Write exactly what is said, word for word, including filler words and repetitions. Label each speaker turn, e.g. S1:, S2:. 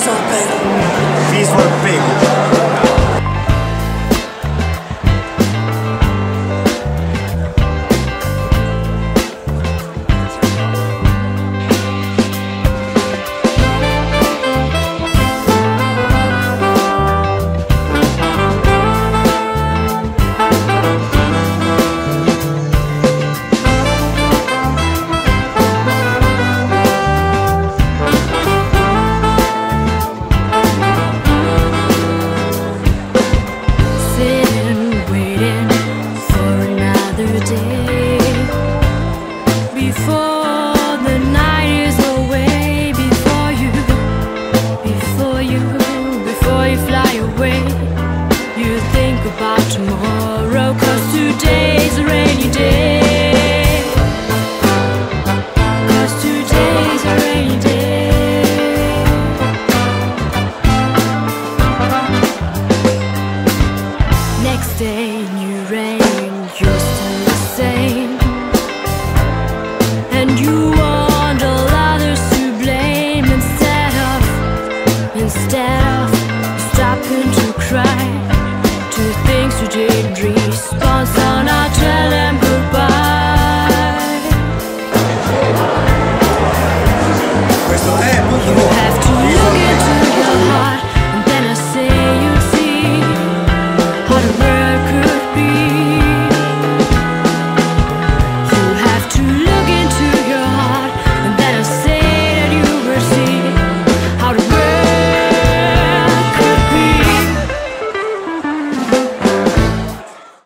S1: Visual Pego.
S2: Visual Pego.
S3: Before the night is away, before you, before you, before you fly away, you think about tomorrow, 'cause today's a rainy day, 'cause today's a rainy day. Next day, new rain, you're still the same. And you are